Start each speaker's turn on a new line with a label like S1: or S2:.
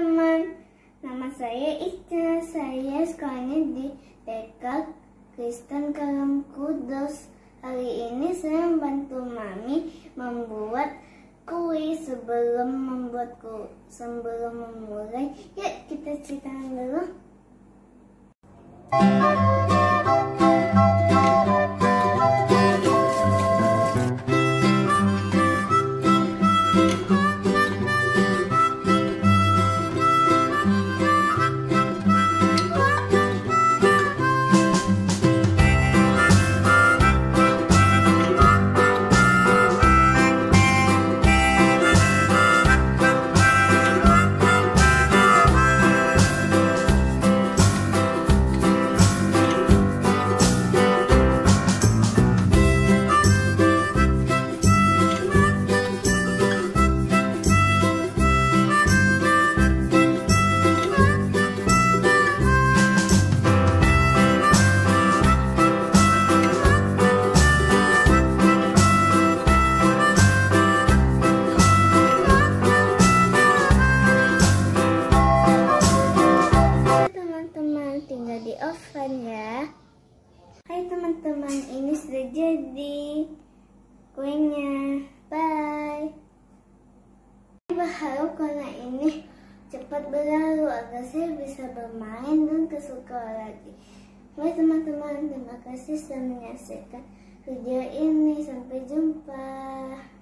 S1: teman-teman, nama saya Ica. Saya sekolahnya di TK Kristen Karam Kudus. Hari ini saya membantu Mami membuat kue. Sebelum memulai, yuk kita ceritakan dulu. Tinggal di oven ya. Hai teman-teman, ini sudah jadi kuenya. Bye. Berharap karena ini cepat berlalu agar saya bisa bermain dan ke sekolah lagi. Bye teman-teman, terima kasih sudah menyaksikan video ini. Sampai jumpa.